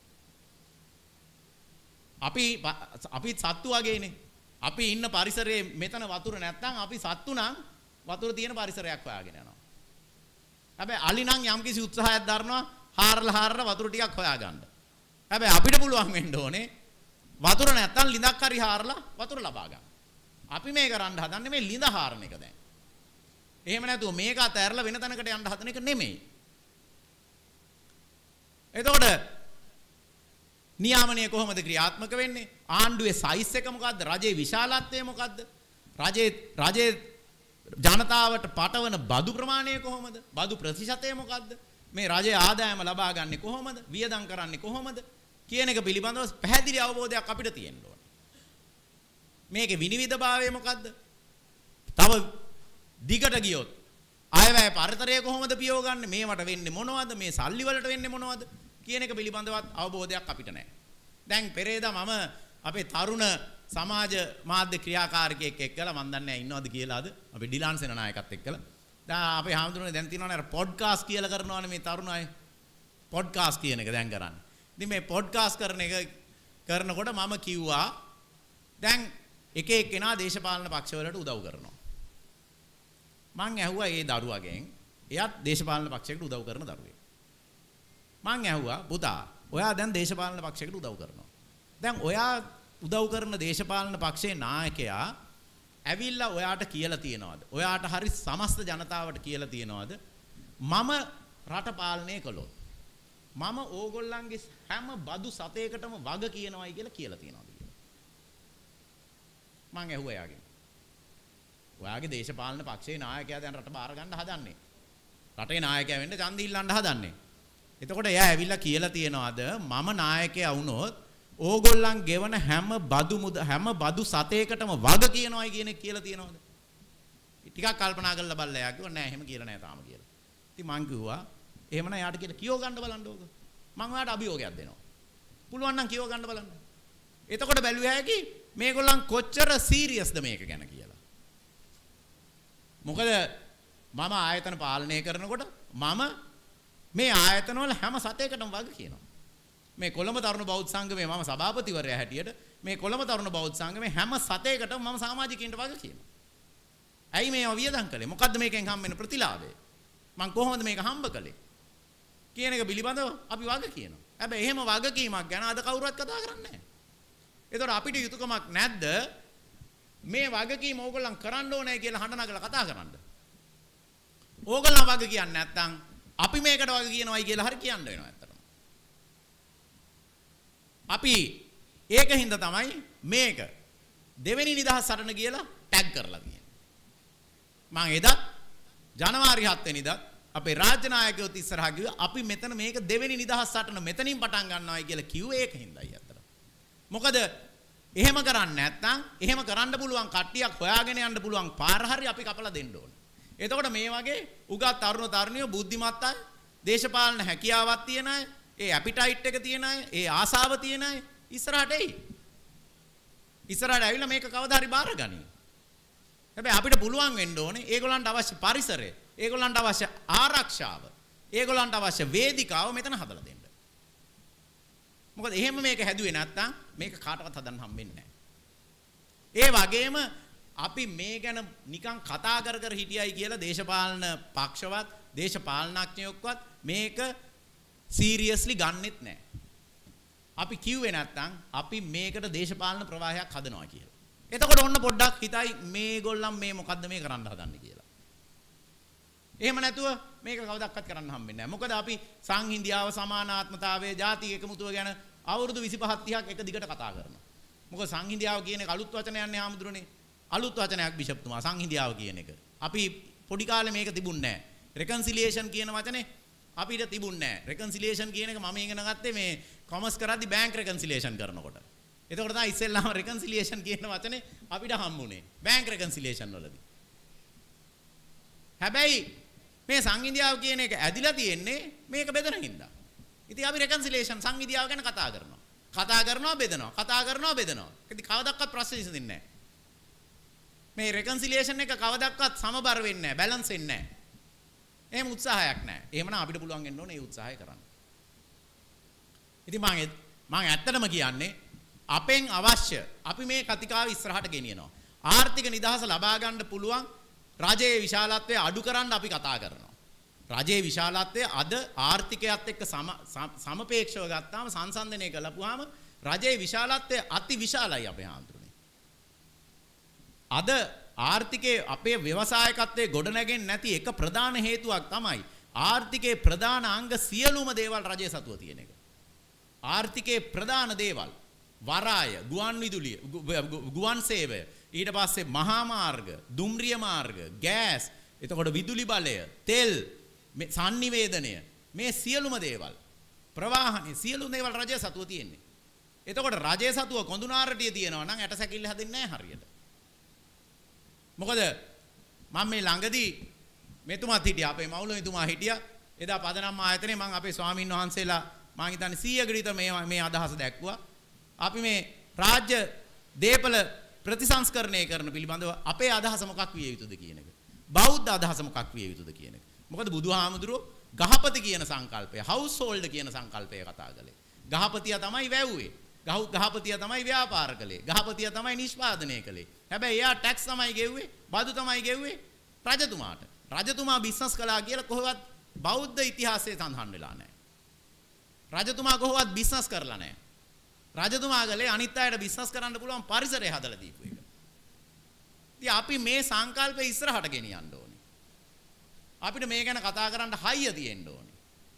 අපි අපි සත්තු වගේනේ. අපි ඉන්න පරිසරයේ මෙතන වතුර නැත්නම් අපි සත්තු නම් වතුර තියෙන පරිසරයක් හොයාගෙන යනවා. හැබැයි අලි නම් යම්කිසි උත්සාහයක් දරනවා හාරලා හාරලා වතුර ටිකක් හොයාගන්න. හැබැයි අපිට පුළුවන් වෙන්න ඕනේ වතුර නැත්තම් ලිඳක් හරි හාරලා වතුර ලබා ගන්න. අපි මේ කරන්න හදන්නේ මේ ලිඳ හාරන එක දැන්. එහෙම නැතුව මේක අතහැරලා වෙන තැනකට යන්න හදන එක නෙමෙයි. එතකොට නියාමනය කොහොමද ක්‍රියාත්මක වෙන්නේ? ආණ්ඩුවේ සයිස් එක මොකද්ද? රජයේ විශාලත්වය මොකද්ද? රජයේ රජයේ ජනතාවට පටවන බදු ප්‍රමාණය කොහොමද? බදු ප්‍රතිශතය මොකද්ද? මේ රජයේ ආදායම ලබා ගන්නේ කොහොමද? වියදම් කරන්නේ කොහොමද? කියන එක පිළිබඳව පැහැදිලි අවබෝධයක් අපිට තියෙන්න ඕන. මේකේ විනිවිදභාවය මොකද්ද? තව දිගට ගියොත් අයවැය පරතරය කොහොමද පියවගන්නේ? මේවට වෙන්නේ මොනවද? මේ සල්ලි වලට වෙන්නේ මොනවද? කියන එක පිළිබඳවත් අවබෝධයක් අපිට නැහැ. දැන් පෙරේදා මම අපේ තරුණ සමාජ මාධ්‍ය ක්‍රියාකාරකයෙක් එක්කලා මම දන්නේ නැහැ ඉන්නවද කියලාද? අපි ඩිලාන් සේනානායකත් එක්කලා. දැන් අපේ හාමුදුරනේ දැන් තියෙනවනේ අර පොඩ්කාස්ට් කියලා කරනවානේ මේ තරුණ අය. පොඩ්කාස්ට් කියන එක දැන් කරන්නේ. ඉතින් මේ පොඩ්කාස්ට් කරන එක කරනකොට මම කිව්වා දැන් එක එක්කෙනා දේශපාලන පක්ෂවලට උදව් කරනවා. මං ඇහුවා ඒ දරුවගෙන් එයාත් දේශපාලන පක්ෂයකට උදව් කරන දරුවෙක්. මං ඇහුවා පුතා ඔයා දැන් දේශපාලන පක්ෂයකට උදව් කරනවා. දැන් ඔයා උදව් කරන දේශපාලන පක්ෂයේ නායකයා ඇවිල්ලා ඔයාට කියලා තියනවාද? ඔයාට හරි සමස්ත ජනතාවට කියලා තියනවාද? මම රට පාලනය කළොත් මම ඕගොල්ලන්ගේ හැම බදු සතේකටම වග කියනවායි කියලා කියලා තියනවාද කියලා. මං ඇහුවා එයාගෙන්. ඔයාගේ දේශපාලන පක්ෂයේ නායකයා දැන් රට බාර ගන්න හදන්නේ. රටේ නායකයා වෙන්න ඡන්දය ඉල්ලන්න හදන්නේ. එතකොට එයා ඇවිල්ලා කියලා තියනවාද මම නායකයා වුණොත් ඕගොල්ලන් ගෙවන හැම බදු මුද හැම බදු සතේකටම වග කියනවායි කියන එක කියලා තියනවාද? ටිකක් කල්පනා කරලා බලලා එයා කිව්වා නෑ එහෙම කියලා නෑ තාම කියලා. ඉතින් මං කිව්වා එහෙමනම් එයාට කියලා කියව ගන්න බලන්න ඕක. මං ඔයාට අභියෝගයක් දෙනවා. පුළුවන් නම් කියව ගන්න බලන්න. එතකොට බැලුවේ හැකි මේගොල්ලන් කොච්චර සීරියස්ද මේක ගැන කියලා. මොකද මම ආයතන පාලනය කරනකොට මම මේ ආයතන වල හැම සතේකටම වග කියනවා. මේ කොළඹ තරුණ බෞද්ධ සංගමේ මම සභාපතිවරයා හැටියට මේ කොළඹ තරුණ බෞද්ධ සංගමේ හැම සතේකටම මම සමාජිකයින්ට වග කියනවා. ඇයි මේව වියදම් කළේ? මොකද්ද මේකෙන් හම්බ වෙන ප්‍රතිලාභය? මං කොහොමද මේක හම්බ කළේ? කියන එක පිළිබඳව අපි වග කියනවා. හැබැයි එහෙම වගකීමක් ගැන අද කවුරුවත් කතා කරන්නේ නැහැ. ඒතකොට අපිට යුතුයකමක් නැද්ද මේ වගකීම ඕගොල්ලන් කරන්න ඕනේ කියලා හඬ නගලා කතා කරන්න? ඕගොල්ලන් වග කියන්නේ නැත්නම් අපි මේකට වග කියනවායි කියලා හරි කියන්න වෙනවා ඇත්තටම. අපි ඒකින්ද තමයි මේක දෙවෙනි නිදහස් සටන කියලා ටැග් කරලා තියෙන්නේ. මම එදත් ජනවාරි හත වෙනිදා අපේ රාජ්‍ය නායකයෝත් ඉස්සරහා ගිහුවා අපි මෙතන මේක දෙවෙනි නිදහස් සටන මෙතනින් පටන් ගන්නවායි කියලා කිව්වේ ඒකින්දයි අතට. මොකද එහෙම කරන්නේ නැත්නම් එහෙම කරන්න පුළුවන් කට්ටියක් හොයාගෙන යන්න පුළුවන් පාර හරි අපි කපලා දෙන්න ඕනේ. එතකොට මේ වගේ උගත් තරුණ තරුණියෝ බුද්ධිමත් අය, දේශපාලන හැකියාවක් තියෙන අය, ඒ ඇපිටයිට් එක තියෙන අය, ඒ ආසාව තියෙන අය ඉස්සරහට එයි. ඉස්සරහට ඇවිල්ලා මේක කවදා හරි බාරගනි. හැබැයි අපිට පුළුවන් වෙන්න ඕනේ ඒගොල්ලන්ට අවශ්‍ය පරිසරය, ඒගොල්ලන්ට අවශ්‍ය ආරක්ෂාව, ඒගොල්ලන්ට අවශ්‍ය වේදිකාව මෙතන හදලා දෙන්න. මොකද එහෙම මේක හැදුවේ නැත්නම් මේක කාටවත් හදන්න හම්බෙන්නේ නැහැ. ඒ වගේම අපි මේ ගැන නිකන් කතා කර කර හිටියයි කියලා දේශපාලන පක්ෂවත් දේශපාලනඥයොක්වත් මේක සීරියස්ලි ගන්නෙත් නැහැ. අපි කිව්වේ නැත්නම් අපි මේකට දේශපාලන ප්‍රවාහයක් හදනවා කියලා. එතකොට ඔන්න පොඩ්ඩක් හිතයි මේගොල්ලන් මේ මොකද්ද මේ කරන්න හදන්නේ කියලා. එහෙම නැතුව මේක කවදාවත් කරන්න හම්බෙන්නේ නැහැ. මොකද අපි සංහිඳියාව, සමානාත්මතාවය, ජාතික එකමුතුව ගැන අවුරුදු විසිපහක් තිහක් එක දිගට කතා කරනවා. මොකද සංහිඳියාව කියන එක අලුත් වචනයක් නේ ආමුදුරනේ. අලුත් වචනයක් බිෂප්තුමා සංහිඳියාව කියන එක. අපි පොඩි කාලේ මේක තිබුණේ නැහැ. රෙකන්සිලියේෂන් කියන වචනේ අපිට තිබුණේ නැහැ. රෙකන්සිලියේෂන් කියන එක මම ඉගෙන ගත්තේ මේ කොමර්ස් කරද්දි බැංක් රෙකන්සිලියේෂන් කරනකොට. එතකොට තමයි ඉස්සෙල්ලාම රෙකන්සිලියේෂන් කියන වචනේ අපිට හම්බුනේ. බැංක් රෙකන්සිලියේෂන් වලදී. හැබැයි මේ සංහිඳියාව කියන එක ඇදිලා තියෙන්නේ මේක බෙදන හින්දා. ඉතින් අපි රෙකන්සිලියේෂන් සංහිඳියාව ගැන කතා කරනවා. කතා කරනවා බෙදනවා. කතා කරනවා බෙදනවා. ඉතින් කවදාවත් ප්‍රශ්න විසඳෙන්නේ නැහැ. මේ රෙකන්සිලියේෂන් එක කවදාවත් සමබර වෙන්නේ නැහැ, බැලන්ස් වෙන්නේ නැහැ. එහෙම උත්සාහයක් නැහැ. එහෙමනම් අපිට පුළුවන් වෙන්න ඕනේ මේ උත්සාහය කරන්න. ඉතින් මම මම ඇත්තටම කියන්නේ අපෙන් අවශ්‍ය අපි මේ කතිකාව ඉස්සරහට ගෙනියනවා. ආර්ථික නිදහස ලබා ගන්න පුළුවන් රජයේ විශාලත්වය අඩු කරන්න අපි කතා කරනවා. රජයේ විශාලත්වය අද ආර්ථිකයත් එක්ක සම සමපේක්ෂව ගත්තාම සංසන්දනය කළපුවාම රජයේ විශාලත්වය අති විශාලයි අපේ ආන්දරනේ. අද ආර්ථිකයේ අපේ ව්‍යවසායකත්වයේ ගොඩනැගෙන්නේ නැති එක ප්‍රධාන හේතුවක් තමයි ආර්ථිකයේ ප්‍රධාන අංග සියලුම දේවල් රජයේ සතුව තියෙන එක. ආර්ථිකයේ ප්‍රධාන දේවල් වරාය, ගුවන් විදුලිය, ගුවන් සේවය, ඊට පස්සේ මහා මාර්ග, දුම්රිය මාර්ග, ගෑස්, එතකොට විදුලි බලය, තෙල්, සංනිවේදනය, මේ සියලුම දේවල් ප්‍රවාහනේ සියලුම දේවල් රජයේ සතුව තියෙන්නේ. එතකොට රජයේ සතුව කොඳුනාරටිය තියෙනවා නම් ඇට සැකිල්ල හැදෙන්නේ නැහැ හරියට. මොකද මම මේ ළඟදී මෙතුමාත් හිටියා, අපේ මවුලුතුමා හිටියා. එදා පදනම් ආයතනයේ මම අපේ ස්වාමින් වහන්සේලා මම හිතන්නේ සීයකට විතර මේ මේ අදහස දැක්වුවා. අපි මේ රාජ්‍ය දේපල ප්‍රතිසංස්කරණය කරන පිළිබඳව අපේ අදහස මොකක් විය යුතුද කියන එක. බෞද්ධ අදහස මොකක් විය යුතුද කියන එක. මොකද බුදුහාමුදුරුවෝ ගහපති කියන සංකල්පය, හවුස් හෝල්ඩ් කියන සංකල්පය කතා කළේ. ගහපතියා තමයි වැව්වේ. ගහපතියා තමයි ව්‍යාපාර කළේ. ගහපතියා තමයි නිෂ්පාදනය කළේ. හැබැයි එයා ටැක්ස් තමයි ගෙව්වේ, බදු තමයි ගෙව්වේ රජතුමාට. රජතුමා බිස්නස් කළා කියලා කොහොමවත් බෞද්ධ ඉතිහාසයේ සඳහන් වෙලා නැහැ. රජතුමා කොහොමවත් බිස්නස් කරලා නැහැ. රජතුමා ගලේ අනිත් අයට බිස්නස් කරන්න පුළුවන් පරිසරය හදලා දීපු එක. ඉතින් අපි මේ සංකල්පය ඉස්සරහට ගෙනියන්න ඕනේ. අපිට මේ ගැන කතා කරන්න හයිය තියෙන්න ඕනේ.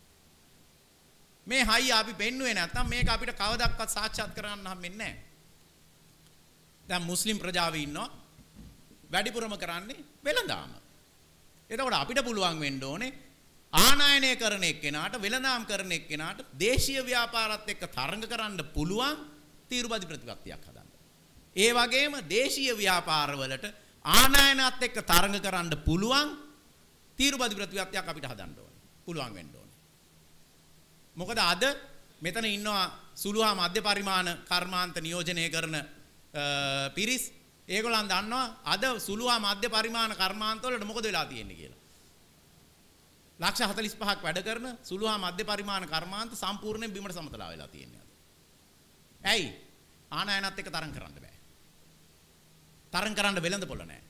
මේ හයිය අපි පෙන්නුවේ නැත්නම් මේක අපිට කවදාවත් සාක්ෂාත් කරගන්න හම්බෙන්නේ නැහැ. දැන් මුස්ලිම් ප්‍රජාව ඉන්නවා. වැඩිපුරම කරන්නේ වෙළඳාම. එතකොට අපිට පුළුවන් වෙන්න ඕනේ ආනයනය කරන එක්කෙනාට, වෙළඳාම් කරන එක්කෙනාට දේශීය ව්‍යාපාරات එක්ක තරඟ කරන්න පුළුවන් තීරුබදි ප්‍රතිපත්තියක් හදන්න. ඒ වගේම දේශීය ව්‍යාපාරවලට ආනයනත් එක්ක තරඟ කරන්න පුළුවන් තීරුබදි ප්‍රතිපත්තියක් අපිට හදන්න ඕනේ. පුළුවන් වෙන්න ඕනේ. මොකද අද මෙතන ඉන්නවා සුළුහා මධ්‍ය පරිමාණ කර්මාන්ත නියෝජනය කරන පිරිස්. ඒගොල්ලන් දන්නවා අද සුළුහා මධ්‍ය පරිමාණ කර්මාන්ත වලට මොකද වෙලා තියෙන්නේ කියලා. ලක්ෂ හතළිස් පහක් වැඩ කරන සුළුහා මධ්‍ය පරිමාණ කර්මාන්ත සම්පූර්ණයෙන් බිමට සමතලා වෙලා තියෙනවා. ඇයි? ආනයනත් එක්ක තරඟ කරන්න බෑ. තරඟ කරන්න වෙළඳ පොළ නැහැ.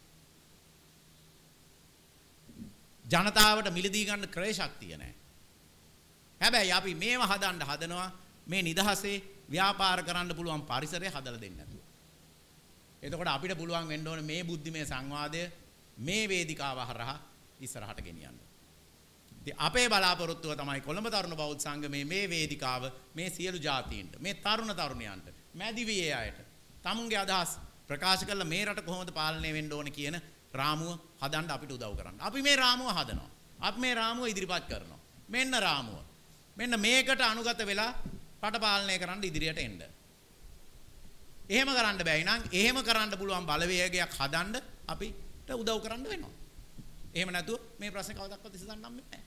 ජනතාවට මිලදී ගන්න ක්‍රය ශක්තිය නැහැ. හැබැයි අපි මේව හදන්න හදනවා මේ නිදහසේ ව්‍යාපාර කරන්න පුළුවන් පරිසරය හදලා දෙන්න නැතුව. එතකොට අපිට පුළුවන් වෙන්න ඕනේ මේ බුද්ධිමය සංවාදය මේ වේදිකාව හරහා ඉස්සරහට ගෙනියන්න. ඉතින් අපේ බලාපොරොත්තුව තමයි කොළඹ තරුණ බෞද්ධ සංගමේ මේ වේදිකාව මේ සියලු ජාතීන්ට, මේ තරුණ තරුණියන්ට, මැදිවියේ අයට තමුන්ගේ අදහස් ප්‍රකාශ කරලා මේ රට කොහොමද පාලනය වෙන්න ඕනේ කියන රාමුව හදන්න අපිට උදව් කරන්න. අපි මේ රාමුව හදනවා. අපි මේ රාමුව ඉදිරිපත් කරනවා. මෙන්න රාමුව. මෙන්න මේකට අනුගත වෙලා රට පාලනය කරන්න ඉදිරියට එන්න. එහෙම කරන්න බැයි නම් එහෙම කරන්න පුළුවන් බලවේගයක් හදන්න අපිට උදව් කරන්න වෙනවා. එහෙම නැතුව මේ ප්‍රශ්නේ කවදාවත් විසඳන්න හම්බෙන්නේ නැහැ.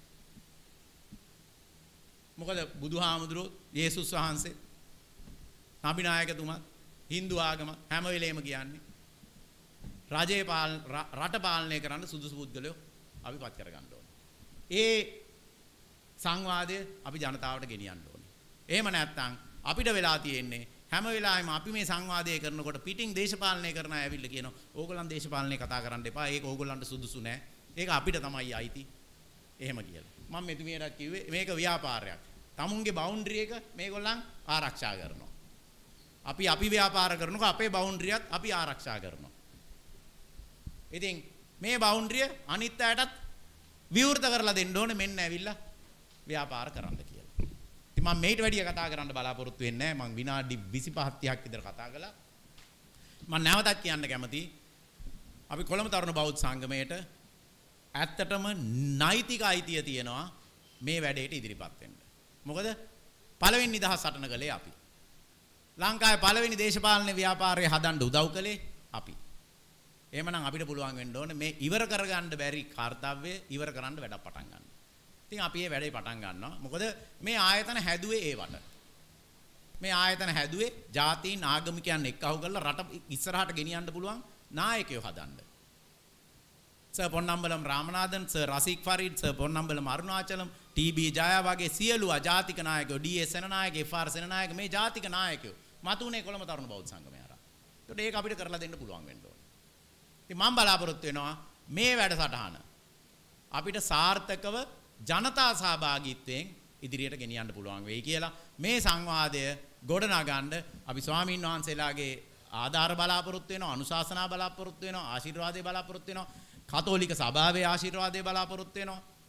මොකද බුදුහාමුදුරුවෝ, යේසුස් වහන්සේ, නබිනායකතුමා, Hindu ආගම හැම වෙලේම කියන්නේ රජේ පාලන රට පාලනය කරන්න සුදුසු පුද්ගලයෝ අපිපත් කරගන්න ඕනේ. ඒ සංවාදය අපි ජනතාවට ගෙනියන්න ඕනේ. එහෙම නැත්නම් අපිට වෙලා තියෙන්නේ හැම වෙලාවෙම අපි මේ සංවාදය කරනකොට පිටින් දේශපාලනය කරන අය ඇවිල්ලා කියනවා ඕගොල්ලන් දේශපාලනය කතා කරන්න එපා. ඒක ඕගොල්ලන්ට සුදුසු නෑ. ඒක අපිට තමයි අයිති. එහෙම කියලා. මම මෙතුමියට කිව්වේ මේක ව්‍යාපාරයක්. තමුන්ගේ බවුන්ඩරි එක මේගොල්ලන් ආරක්ෂා කරනවා. අපි අපි ව්‍යාපාර කරනකොට අපේ බවුන්ඩරියත් අපි ආරක්ෂා කරනවා. ඉතින් මේ බවුන්ඩරිය අනිත් අයටත් විවෘත කරලා දෙන්න ඕනේ මෙන්න ඇවිල්ලා ව්‍යාපාර කරන්න කියලා. ඉතින් මම මේට වැඩිය කතා කරන්න බලාපොරොත්තු වෙන්නේ නැහැ. මම විනාඩි විසිපහක් තිහක් විතර කතා කළා. මම නැවතත් කියන්න කැමතියි. අපි කොළඹ තරුණ බෞද්ධ සංගමයට ඇත්තටම නෛතික අයිතිය තියෙනවා මේ වැඩේට ඉදිරිපත් වෙන්න. මොකද පළවෙනි නිදහස් සටන කළේ අපි. ලංකාවේ පළවෙනි දේශපාලන ව්‍යාපාරය හදන්න උදව් කළේ අපි. එහෙමනම් අපිට පුළුවන් වෙන්න ඕනේ මේ ඉවර කරගන්න බැරි කාර්යය ඉවර කරන්න වැඩ පටන් ගන්න. ඉතින් අපි මේ වැඩේ පටන් ගන්නවා. මොකද මේ ආයතන හැදුවේ ඒවට. මේ ආයතන හැදුවේ ජාතීන් ආගමිකයන් එක්කහුව කරලා රට ඉස්සරහට ගෙනියන්න පුළුවන් නායකයෝ හදන්න. Sir Ponnambalam Ramanathan, sir Razik Fareed, sir Ponnambalam Arunachalam, T B. Jaya වගේ සියලු ජාතික නායකයෝ, ඩී.එස්. සෙනනායක, එෆ්.ආර්. සෙනනායක මේ ජාතික නායකයෝ මතුනේ කොළඹ තරුණ බෞද්ධ සංගමය හරහා. ඒකට ඒක අපිට කරලා දෙන්න පුළුවන් වෙන්න ඕනේ. ඉතින් මම බලාපොරොත්තු වෙනවා මේ වැඩසටහන අපිට සාර්ථකව ජනතා සහභාගීත්වයෙන් ඉදිරියට ගෙනියන්න පුළුවන් වෙයි කියලා මේ සංවාදය ගොඩනගන්න අපි ස්වාමීන් වහන්සේලාගේ ආධාර බලාපොරොත්තු වෙනවා, අනුශාසනා බලාපොරොත්තු වෙනවා, ආශිර්වාදේ බලාපොරොත්තු වෙනවා, කතෝලික සභාවේ ආශිර්වාදේ බලාපොරොත්තු වෙනවා.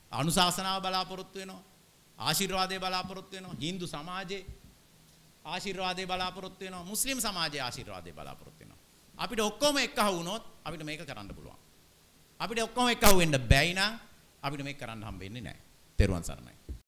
අනුශාසනාව බලාපොරොත්තු වෙනවා. ආශිර්වාදය බලාපොරොත්තු වෙනවා. Hindu සමාජයේ ආශිර්වාදය බලාපොරොත්තු වෙනවා. මුස්ලිම් සමාජයේ ආශිර්වාදය බලාපොරොත්තු වෙනවා. අපිට ඔක්කොම එක්කහු වුණොත් අපිට මේක කරන්න පුළුවන්. අපිට ඔක්කොම එක්කහු වෙන්න බැයි නම් අපිට මේක කරන්න හම්බ වෙන්නේ නැහැ. තෙරුවන් සරණයි.